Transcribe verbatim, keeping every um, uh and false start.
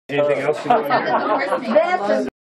Anything else? You want to hear? That's a